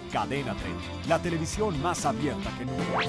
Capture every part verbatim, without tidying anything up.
Cadena treinta, la televisión más abierta que nunca.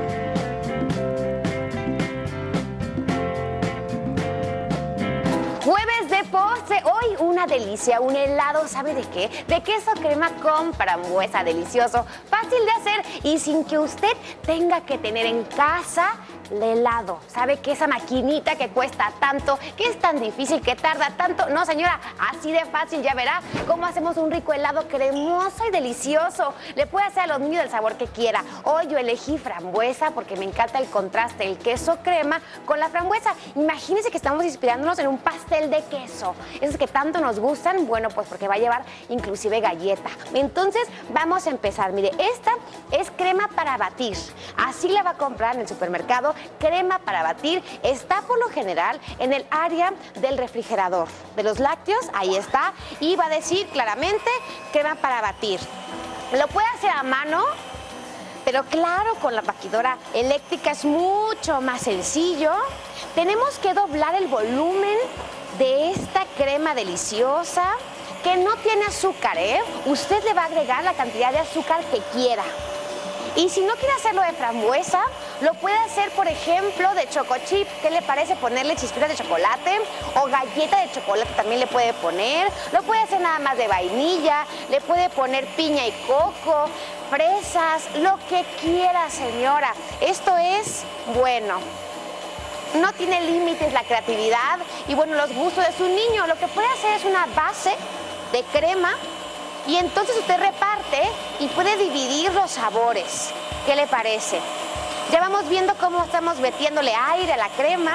Jueves de postre, hoy una delicia, un helado, ¿sabe de qué? De queso crema con frambuesa, delicioso, fácil de hacer y sin que usted tenga que tener en casa el helado. ¿Sabe que esa maquinita que cuesta tanto, que es tan difícil, que tarda tanto? No, señora, así de fácil, ya verá cómo hacemos un rico helado cremoso y delicioso. Le puede hacer a los niños del sabor que quiera. Hoy yo elegí frambuesa porque me encanta el contraste del queso crema con la frambuesa. Imagínense que estamos inspirándonos en un pastel de queso. Esos que tanto nos gustan, bueno, pues porque va a llevar inclusive galleta. Entonces, vamos a empezar. Mire, esta es crema para batir. Así la va a comprar en el supermercado. Crema para batir está por lo general en el área del refrigerador de los lácteos, ahí está, y va a decir claramente crema para batir. Lo puede hacer a mano, pero claro, con la batidora eléctrica es mucho más sencillo. Tenemos que doblar el volumen de esta crema deliciosa que no tiene azúcar, ¿eh? Usted le va a agregar la cantidad de azúcar que quiera. Y si no quiere hacerlo de frambuesa, lo puede hacer, por ejemplo, de chocochip. ¿Qué le parece ponerle chispitas de chocolate? O galleta de chocolate también le puede poner. Lo puede hacer nada más de vainilla. Le puede poner piña y coco, fresas, lo que quiera, señora. Esto es bueno. No tiene límites la creatividad y, bueno, los gustos de su niño. Lo que puede hacer es una base de crema. Y entonces usted reparte y puede dividir los sabores. ¿Qué le parece? Ya vamos viendo cómo estamos metiéndole aire a la crema.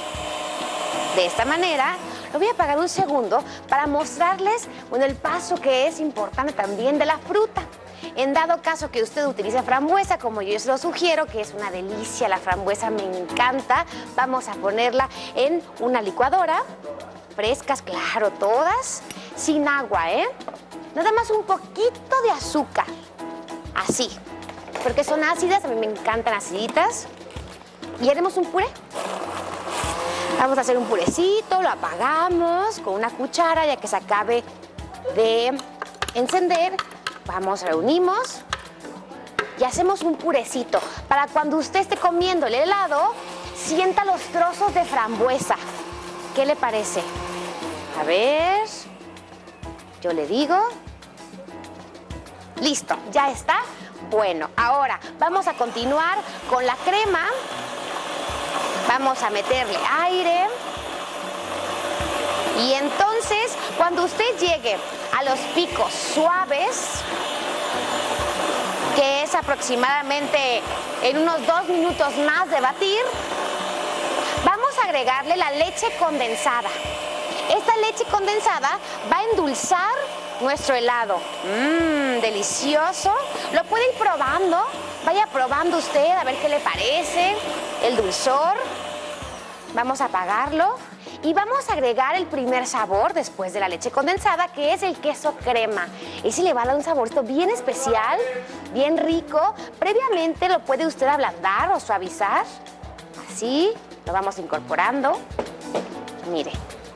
De esta manera, lo voy a apagar un segundo para mostrarles, bueno, el paso que es importante también de la fruta. En dado caso que usted utilice frambuesa, como yo se lo sugiero, que es una delicia, la frambuesa me encanta, vamos a ponerla en una licuadora. Frescas, claro, todas, sin agua, ¿eh? Nada más un poquito de azúcar, así, porque son ácidas, a mí me encantan aciditas. Y haremos un puré. Vamos a hacer un purecito, lo apagamos con una cuchara ya que se acabe de encender. Vamos, reunimos y hacemos un purecito. Para cuando usted esté comiendo el helado, sienta los trozos de frambuesa. ¿Qué le parece? A ver, yo le digo. Listo, ya está. Bueno, ahora vamos a continuar con la crema. Vamos a meterle aire. Y entonces, cuando usted llegue a los picos suaves, que es aproximadamente en unos dos minutos más de batir, vamos a agregarle la leche condensada. Esta leche condensada va a endulzar nuestro helado. Mmm, delicioso. Lo puede ir probando. Vaya probando usted a ver qué le parece el dulzor. Vamos a apagarlo y vamos a agregar el primer sabor después de la leche condensada, que es el queso crema. Ese le va a dar un saborito bien especial, bien rico. Previamente lo puede usted ablandar o suavizar. Así, lo vamos incorporando. Mire.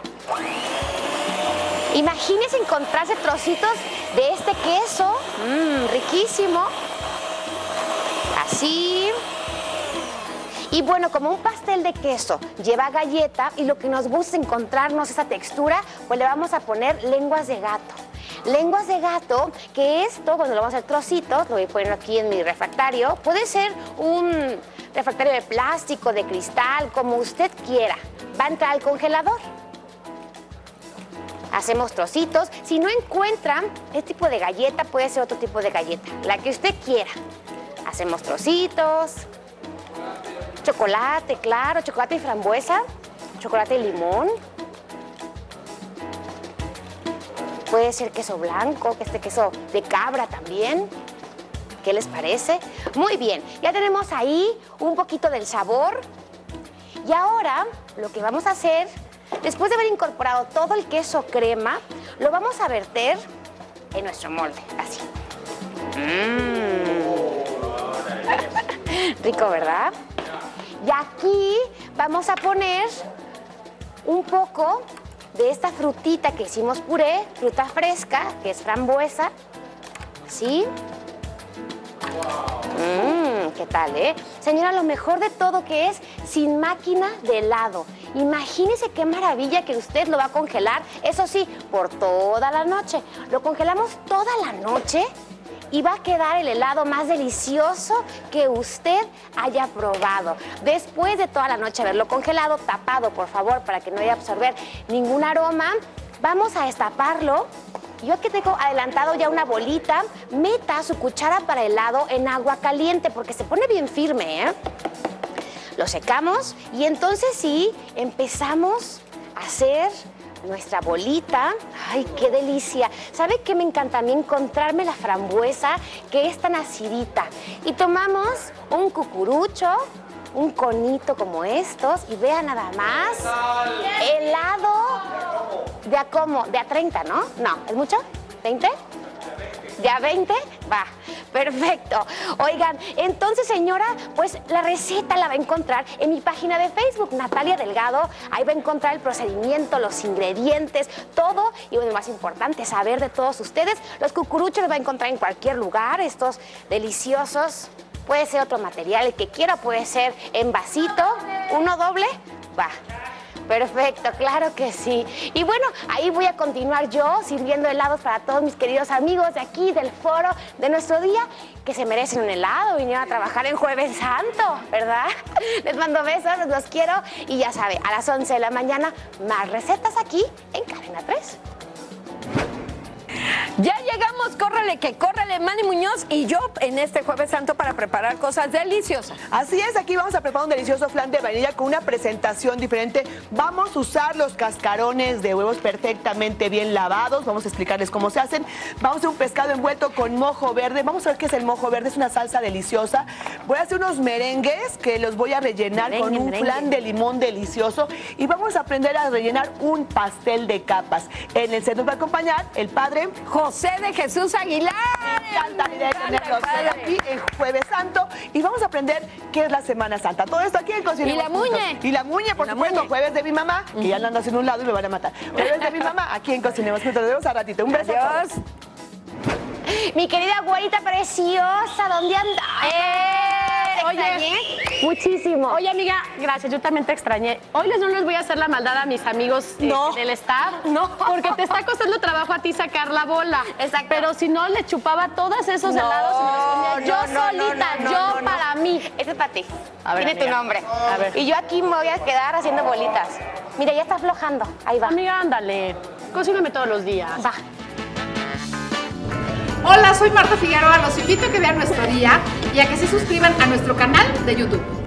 Imagínese encontrarse trocitos de este queso, mmm, riquísimo, así. Y bueno, como un pastel de queso lleva galleta y lo que nos gusta es encontrarnos esa textura, pues le vamos a poner lenguas de gato. Lenguas de gato, que esto, bueno, lo vamos a hacer trocitos, lo voy a poner aquí en mi refractario. Puede ser un refractario de plástico, de cristal, como usted quiera. Va a entrar al congelador. Hacemos trocitos. Si no encuentran este tipo de galleta, puede ser otro tipo de galleta, la que usted quiera. Hacemos trocitos. Chocolate, claro, chocolate y frambuesa, chocolate y limón. Puede ser queso blanco, que este queso de cabra también. ¿Qué les parece? Muy bien, ya tenemos ahí un poquito del sabor. Y ahora lo que vamos a hacer, después de haber incorporado todo el queso crema, lo vamos a verter en nuestro molde, así. Mmm. Rico, ¿verdad? Y aquí vamos a poner un poco de esta frutita que hicimos puré, fruta fresca, que es frambuesa, ¿sí? Mmm, ¿qué tal, eh? Señora, lo mejor de todo que es sin máquina de helado. Imagínese qué maravilla que usted lo va a congelar, eso sí, por toda la noche. Lo congelamos toda la noche y va a quedar el helado más delicioso que usted haya probado. Después de toda la noche haberlo congelado, tapado, por favor, para que no vaya a absorber ningún aroma, vamos a destaparlo. Yo aquí tengo adelantado ya una bolita. Meta su cuchara para helado en agua caliente porque se pone bien firme, ¿eh? Lo secamos y entonces sí, empezamos a hacer nuestra bolita. ¡Ay, qué delicia! ¿Sabe qué me encanta a mí? Encontrarme la frambuesa que es tan acidita. Y tomamos un cucurucho, un conito como estos y vean nada más. Helado de a cómo, de a treinta, ¿no? No, ¿es mucho? ¿veinte? ¿De a veinte? Va, perfecto. Oigan, entonces, señora, pues la receta la va a encontrar en mi página de Facebook, Natalia Delgado. Ahí va a encontrar el procedimiento, los ingredientes, todo. Y bueno, más importante, saber de todos ustedes. Los cucuruchos los va a encontrar en cualquier lugar, estos deliciosos. Puede ser otro material, el que quiera, puede ser en vasito. ¿Uno doble? Va. Perfecto, claro que sí. Y bueno, ahí voy a continuar yo sirviendo helados para todos mis queridos amigos de aquí, del foro, de nuestro día, que se merecen un helado, vinieron a trabajar en Jueves Santo, ¿verdad? Les mando besos, los quiero. Y ya sabe, a las once de la mañana, más recetas aquí en Cadena tres. Ya llegamos, córrele que córrele, Manny Muñoz y yo en este Jueves Santo para preparar cosas deliciosas. Así es, aquí vamos a preparar un delicioso flan de vainilla con una presentación diferente. Vamos a usar los cascarones de huevos perfectamente bien lavados. Vamos a explicarles cómo se hacen. Vamos a hacer un pescado envuelto con mojo verde. Vamos a ver qué es el mojo verde, es una salsa deliciosa. Voy a hacer unos merengues que los voy a rellenar merengue, con un merengue. flan de limón delicioso. Y vamos a aprender a rellenar un pastel de capas. En el centro va a acompañar el padre José de Jesús Aguilar. Me encanta la idea de tenerlos aquí en Jueves Santo. Y vamos a aprender qué es la Semana Santa. Todo esto aquí en Cocina. Y la muñe. Y la muñe, por la supuesto. muñe. Jueves de mi mamá, que ya andan haciendo un lado y me van a matar. Jueves de mi mamá, aquí en Cocinemos Juntos. Nos vemos a ratito. Un beso. Adiós. Mi querida güerita preciosa, ¿dónde andas? ¿Te Oye, extrañé? Muchísimo. Oye, amiga, gracias, yo también te extrañé. Hoy les no les voy a hacer la maldad a mis amigos eh, No. del staff. No. Porque te está costando trabajo a ti sacar la bola. Exacto. Pero si no, le chupaba todos esos No, helados y me los comía yo no, no, solita, no, no, yo no, no. para mí. Este es para ti. A ver, Tiene amiga. tu nombre. A ver. Y yo aquí me voy a quedar haciendo bolitas. Mira, ya está aflojando. Ahí va. Amiga, ándale, cocíname todos los días. Va. Hola, soy Marta Figueroa. Los invito a que vean nuestro día y a que se suscriban a nuestro canal de YouTube.